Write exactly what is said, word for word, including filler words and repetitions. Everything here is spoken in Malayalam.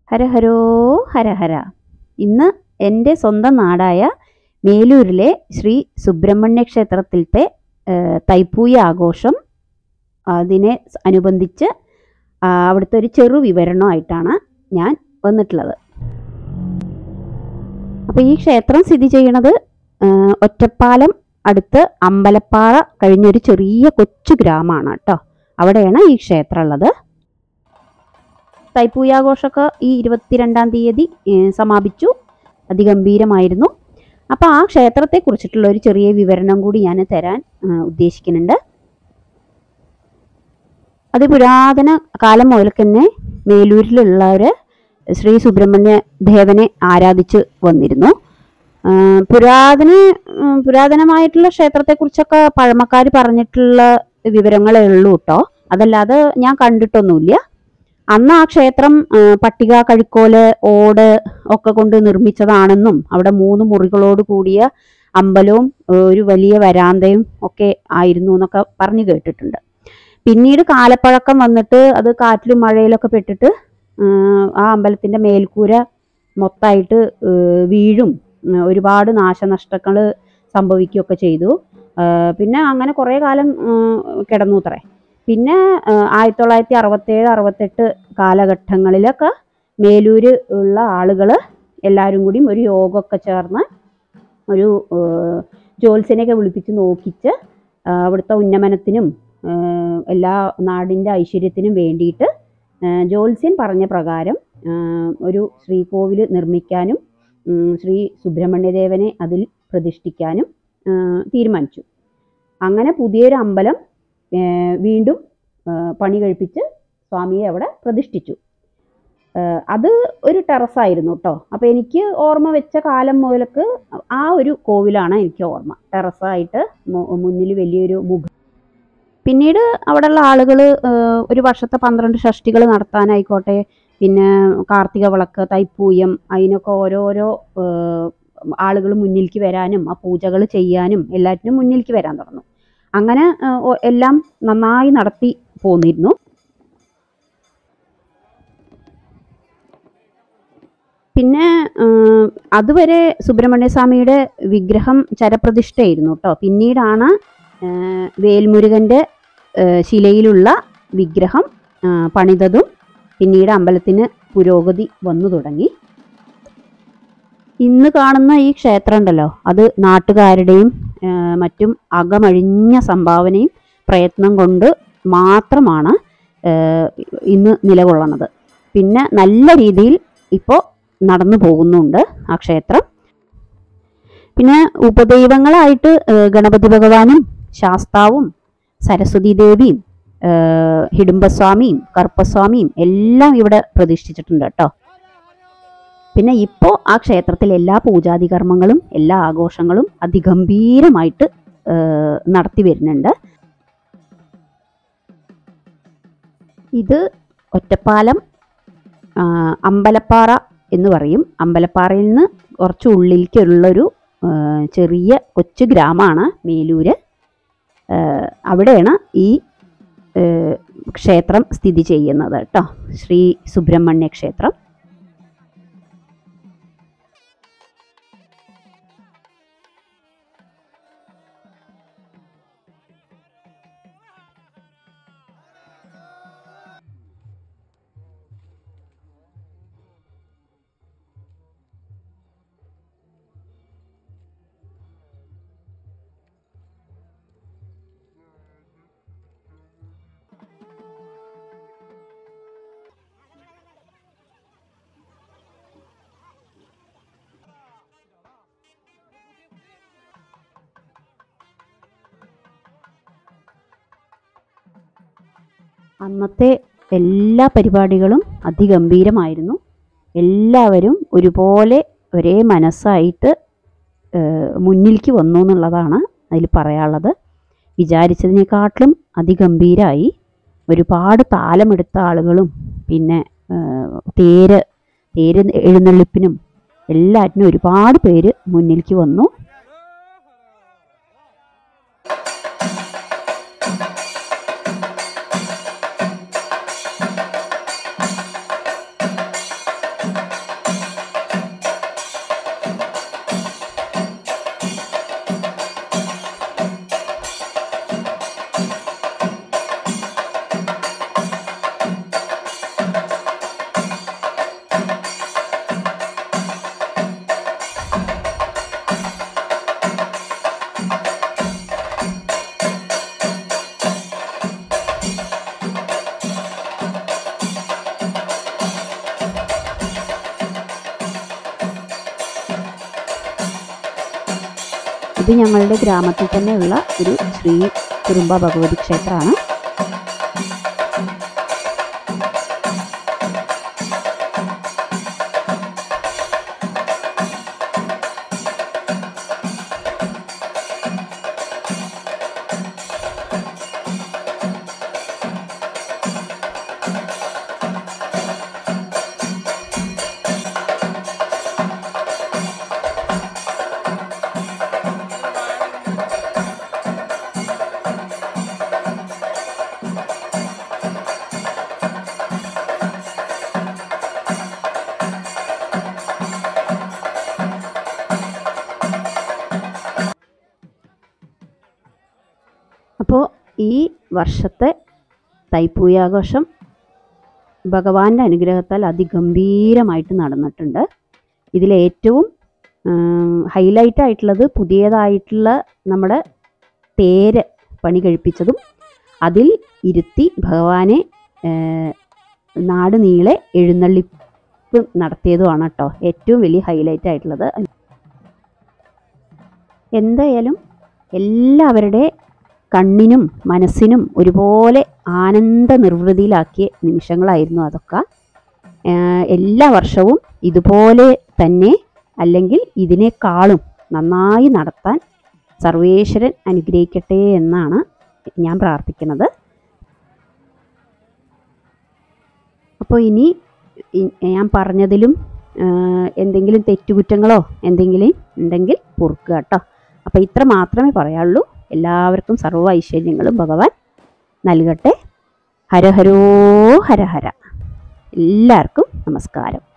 ഹരഹരോ ഹരഹര. ഇന്ന് എൻ്റെ സ്വന്തം നാടായ മേലൂരിലെ ശ്രീ സുബ്രഹ്മണ്യ ക്ഷേത്രത്തിലത്തെ തൈപ്പൂയ ആഘോഷം, അതിനെ അനുബന്ധിച്ച് അവിടുത്തെ ഒരു ചെറു വിവരണമായിട്ടാണ് ഞാൻ വന്നിട്ടുള്ളത്. അപ്പോൾ ഈ ക്ഷേത്രം സ്ഥിതി ചെയ്യുന്നത് ഒറ്റപ്പാലം അടുത്ത് അമ്പലപ്പാറ കഴിഞ്ഞൊരു ചെറിയ കൊച്ചു ഗ്രാമമാണ് കേട്ടോ. അവിടെയാണ് ഈ ക്ഷേത്രം ഉള്ളത്. തൈപ്പൂയാഘോഷമൊക്കെ ഈ ഇരുപത്തിരണ്ടാം തീയതി സമാപിച്ചു. അതിഗംഭീരമായിരുന്നു. അപ്പോൾ ആ ക്ഷേത്രത്തെക്കുറിച്ചിട്ടുള്ള ഒരു ചെറിയ വിവരണം കൂടി ഞാൻ തരാൻ ഉദ്ദേശിക്കുന്നുണ്ട്. അതിപുരാതന കാലം മുതൽ തന്നെ മേലൂരിലുള്ളവർ ശ്രീ സുബ്രഹ്മണ്യ ദേവനെ ആരാധിച്ച് വന്നിരുന്നു. പുരാതന പുരാതനമായിട്ടുള്ള ക്ഷേത്രത്തെക്കുറിച്ചൊക്കെ പഴമക്കാർ പറഞ്ഞിട്ടുള്ള വിവരങ്ങളേ ഉള്ളൂ കേട്ടോ. അതല്ലാതെ ഞാൻ കണ്ടിട്ടൊന്നുമില്ല. അന്ന് ആ ക്ഷേത്രം പട്ടിക, കഴിക്കോല്, ഓട് ഒക്കെ കൊണ്ട് നിർമ്മിച്ചതാണെന്നും അവിടെ മൂന്ന് മുറികളോട് കൂടിയ അമ്പലവും ഒരു വലിയ വരാന്തയും ഒക്കെ ആയിരുന്നു എന്നൊക്കെ പറഞ്ഞു കേട്ടിട്ടുണ്ട്. പിന്നീട് കാലപ്പഴക്കം വന്നിട്ട് അത് കാറ്റിലും മഴയിലൊക്കെ പെട്ടിട്ട് ആ അമ്പലത്തിൻ്റെ മേൽക്കൂര മൊത്തമായിട്ട് വീഴും, ഒരുപാട് നാശനഷ്ടങ്ങൾ സംഭവിക്കുകയൊക്കെ ചെയ്തു. പിന്നെ അങ്ങനെ കുറേ കാലം കിടന്നു അത്രേ. പിന്നെ ആയിരത്തി തൊള്ളായിരത്തി അറുപത്തേഴ് അറുപത്തെട്ട് കാലഘട്ടങ്ങളിലൊക്കെ മേലൂര് ഉള്ള ആളുകൾ എല്ലാവരും കൂടി ഒരു യോഗമൊക്കെ ചേർന്ന് ഒരു ജ്യോത്സ്യനെയൊക്കെ വിളിപ്പിച്ച് നോക്കിച്ച് അവിടുത്തെ ഉന്നമനത്തിനും എല്ലാ നാടിൻ്റെ ഐശ്വര്യത്തിനും വേണ്ടിയിട്ട് ജ്യോത്സ്യൻ പറഞ്ഞ പ്രകാരം ഒരു ശ്രീകോവിൽ നിർമ്മിക്കാനും ശ്രീ സുബ്രഹ്മണ്യദേവനെ അതിൽ പ്രതിഷ്ഠിക്കാനും തീരുമാനിച്ചു. അങ്ങനെ പുതിയൊരു അമ്പലം വീണ്ടും പണി കഴിപ്പിച്ച് സ്വാമിയെ അവിടെ പ്രതിഷ്ഠിച്ചു. അത് ഒരു ടെറസായിരുന്നു കേട്ടോ. അപ്പോൾ എനിക്ക് ഓർമ്മ വെച്ച കാലം മുതലക്ക് ആ ഒരു കോവിലാണ് എനിക്ക് ഓർമ്മ. ടെറസായിട്ട് മുന്നിൽ വലിയൊരു മുഖം. പിന്നീട് അവിടെയുള്ള ആളുകൾ ഒരു വർഷത്തെ പന്ത്രണ്ട് ഷഷ്ടികൾ നടത്താനായിക്കോട്ടെ, പിന്നെ കാർത്തിക വിളക്ക്, തൈപ്പൂയം, അതിനൊക്കെ ഓരോരോ ആളുകൾ മുന്നിലേക്ക് വരാനും ആ പൂജകൾ ചെയ്യാനും എല്ലാറ്റിനും മുന്നിലേക്ക് വരാൻ തുടങ്ങും. അങ്ങനെ എല്ലാം നന്നായി നടത്തി പോന്നിരുന്നു. പിന്നെ അതുവരെ സുബ്രഹ്മണ്യ സ്വാമിയുടെ വിഗ്രഹം ചരപ്രതിഷ്ഠയായിരുന്നു കേട്ടോ. പിന്നീടാണ് വേൽമുരുകൻ്റെ ശിലയിലുള്ള വിഗ്രഹം പണിതതും പിന്നീട് അമ്പലത്തിന് പുരോഗതി വന്നു തുടങ്ങി. ഇന്ന് കാണുന്ന ഈ ക്ഷേത്രം ഉണ്ടല്ലോ, അത് നാട്ടുകാരുടെയും മറ്റും അകമഴിഞ്ഞ സംഭാവനയും പ്രയത്നം കൊണ്ട് മാത്രമാണ് ഇന്ന് നിലകൊള്ളുന്നത്. പിന്നെ നല്ല രീതിയിൽ ഇപ്പോൾ നടന്നു പോകുന്നുണ്ട് ആ ക്ഷേത്രം. പിന്നെ ഉപദൈവങ്ങളായിട്ട് ഗണപതി ഭഗവാനും ശാസ്താവും സരസ്വതി ദേവിയും ഹിഡുംബസ്വാമിയും കറുപ്പസ്വാമിയും എല്ലാം ഇവിടെ പ്രതിഷ്ഠിച്ചിട്ടുണ്ട് കേട്ടോ. പിന്നെ ഇപ്പോൾ ആ ക്ഷേത്രത്തിൽ എല്ലാ പൂജാതി കർമ്മങ്ങളും എല്ലാ ആഘോഷങ്ങളും അതിഗംഭീരമായിട്ട് നടത്തി വരുന്നുണ്ട്. ഇത് ഒറ്റപ്പാലം അമ്പലപ്പാറ എന്ന് പറയും. അമ്പലപ്പാറയിൽ നിന്ന് കുറച്ച് ഉള്ളിലേക്കുള്ളൊരു ചെറിയ കൊച്ചു ഗ്രാമമാണ് മേലൂര്. അവിടെയാണ് ഈ ക്ഷേത്രം സ്ഥിതി ചെയ്യുന്നത് കേട്ടോ, ശ്രീ സുബ്രഹ്മണ്യ ക്ഷേത്രം. അന്നത്തെ എല്ലാ പരിപാടികളും അതിഗംഭീരമായിരുന്നു. എല്ലാവരും ഒരുപോലെ ഒരേ മനസ്സായിട്ട് മുന്നിലേക്ക് വന്നു എന്നുള്ളതാണ് അതിൽ പറയാനുള്ളത്. വിചാരിച്ചതിനെക്കാട്ടിലും അതിഗംഭീരമായി. ഒരുപാട് താലമെടുത്ത ആളുകളും പിന്നെ തേര് തേര് എഴുന്നള്ളിപ്പിനും എല്ലാറ്റിനും ഒരുപാട് പേര് മുന്നിലേക്ക് വന്നു. ഇത് ഞങ്ങളുടെ ഗ്രാമത്തിൽ തന്നെയുള്ള ഒരു ശ്രീ കുറുമ്പ ഭഗവതി ക്ഷേത്രമാണ്. അപ്പോൾ ഈ വർഷത്തെ തൈപ്പൂയാഘോഷം ഭഗവാന്റെ അനുഗ്രഹത്താൽ അതിഗംഭീരമായിട്ട് നടന്നിട്ടുണ്ട്. ഇതിലേറ്റവും ഹൈലൈറ്റ് ആയിട്ടുള്ളത് പുതിയതായിട്ടുള്ള നമ്മുടെ തേര് പണി കഴിപ്പിച്ചതും അതിൽ ഇരുത്തി ഭഗവാനെ നാട് നീളെ എഴുന്നള്ളിപ്പ് നടത്തിയതുമാണ് കേട്ടോ ഏറ്റവും വലിയ ഹൈലൈറ്റ് ആയിട്ടുള്ളത്. എന്തായാലും എല്ലാവരുടെ കണ്ണിനും മനസ്സിനും ഒരുപോലെ ആനന്ദ നിർവൃതിയിലാക്കിയ നിമിഷങ്ങളായിരുന്നു അതൊക്കെ. എല്ലാ വർഷവും ഇതുപോലെ തന്നെ അല്ലെങ്കിൽ ഇതിനേക്കാളും നന്നായി നടത്താൻ സർവേശ്വരൻ അനുഗ്രഹിക്കട്ടെ എന്നാണ് ഞാൻ പ്രാർത്ഥിക്കുന്നത്. അപ്പോൾ ഇനി ഞാൻ പറഞ്ഞതിലും എന്തെങ്കിലും തെറ്റുകുറ്റങ്ങളോ എന്തെങ്കിലും ഉണ്ടെങ്കിൽ പൊറുക്കുക കേട്ടോ. അപ്പോൾ ഇത്ര മാത്രമേ പറയാനുള്ളൂ. എല്ലാവർക്കും സർവ്വ ഐശ്വര്യങ്ങളും ഭഗവാൻ നൽകട്ടെ. ഹരഹരോ ഹരഹര. എല്ലാവർക്കും നമസ്കാരം.